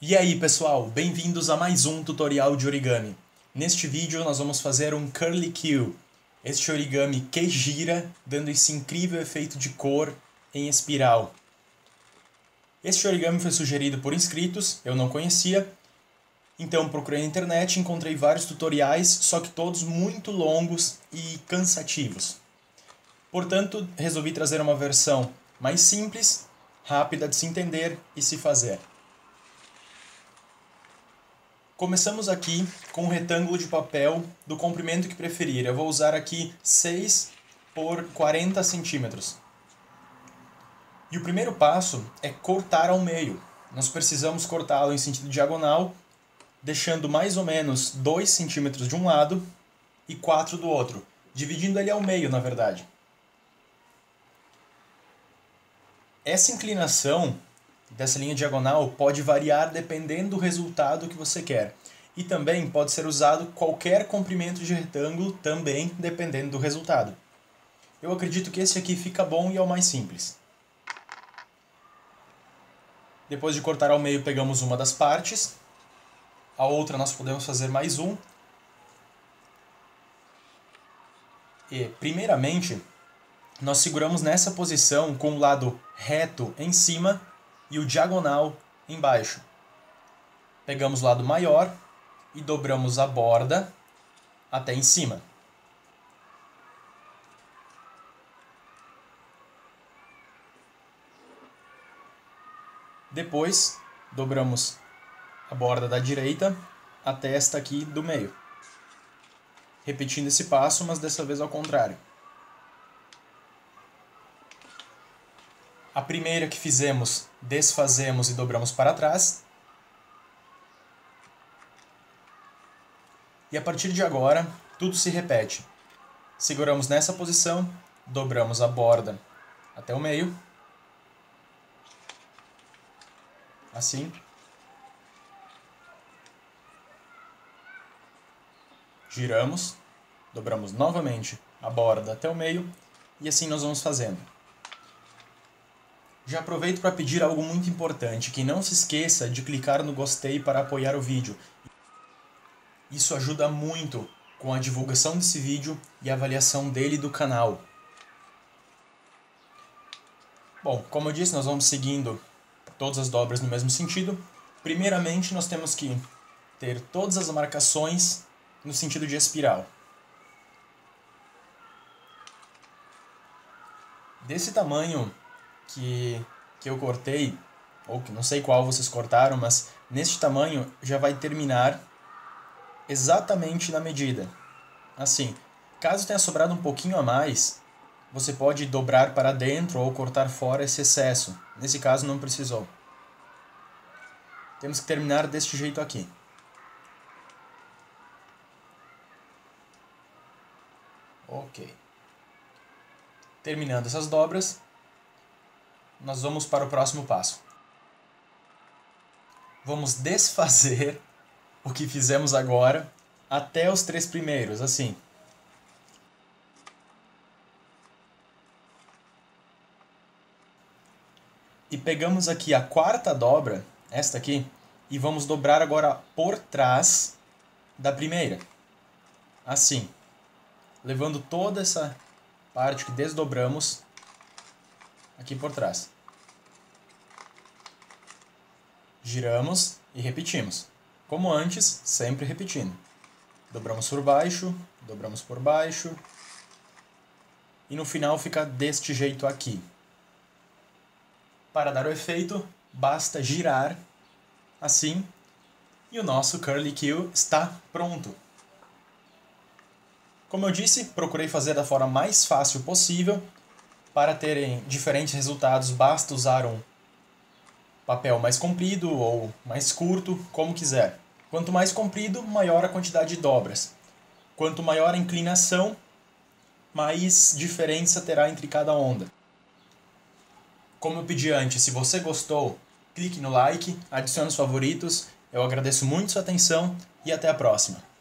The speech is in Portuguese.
E aí pessoal, bem-vindos a mais um tutorial de origami. Neste vídeo nós vamos fazer um curly Q, este origami que gira, dando esse incrível efeito de cor em espiral. Este origami foi sugerido por inscritos, eu não conhecia, então procurei na internet e encontrei vários tutoriais, só que todos muito longos e cansativos. Portanto, resolvi trazer uma versão mais simples, rápida de se entender e se fazer. Começamos aqui com um retângulo de papel do comprimento que preferir. Eu vou usar aqui 6 por 40 centímetros. E o primeiro passo é cortar ao meio. Nós precisamos cortá-lo em sentido diagonal, deixando mais ou menos 2 centímetros de um lado e 4 do outro, dividindo ele ao meio, na verdade. Essa inclinação dessa linha diagonal pode variar dependendo do resultado que você quer. E também pode ser usado qualquer comprimento de retângulo, também dependendo do resultado. Eu acredito que esse aqui fica bom e é o mais simples. Depois de cortar ao meio, pegamos uma das partes. A outra nós podemos fazer mais um. E, primeiramente, nós seguramos nessa posição com o lado reto em cima e o diagonal embaixo. Pegamos o lado maior e dobramos a borda até em cima. Depois, dobramos a borda da direita até esta aqui do meio. Repetindo esse passo, mas dessa vez ao contrário. A primeira que fizemos, desfazemos e dobramos para trás. E a partir de agora, tudo se repete. Seguramos nessa posição, dobramos a borda até o meio. Assim. Giramos, dobramos novamente a borda até o meio e assim nós vamos fazendo. Já aproveito para pedir algo muito importante, que não se esqueça de clicar no gostei para apoiar o vídeo. Isso ajuda muito com a divulgação desse vídeo e a avaliação dele do canal. Bom, como eu disse, nós vamos seguindo todas as dobras no mesmo sentido. Primeiramente, nós temos que ter todas as marcações no sentido de espiral. Desse tamanho que eu cortei, ou que não sei qual vocês cortaram, mas neste tamanho já vai terminar exatamente na medida. Assim, caso tenha sobrado um pouquinho a mais, você pode dobrar para dentro ou cortar fora esse excesso. Nesse caso não precisou. Temos que terminar deste jeito aqui. Ok. Terminando essas dobras, nós vamos para o próximo passo. Vamos desfazer o que fizemos agora até os 3 primeiros, assim. E pegamos aqui a quarta dobra, esta aqui, e vamos dobrar agora por trás da primeira. Assim, levando toda essa parte que desdobramos aqui por trás. Giramos e repetimos. Como antes, sempre repetindo. Dobramos por baixo, dobramos por baixo. E no final fica deste jeito aqui. Para dar o efeito, basta girar assim. E o nosso curly Q está pronto. Como eu disse, procurei fazer da forma mais fácil possível. Para terem diferentes resultados, basta usar um papel mais comprido ou mais curto, como quiser. Quanto mais comprido, maior a quantidade de dobras. Quanto maior a inclinação, mais diferença terá entre cada onda. Como eu pedi antes, se você gostou, clique no like, adicione os favoritos. Eu agradeço muito sua atenção e até a próxima.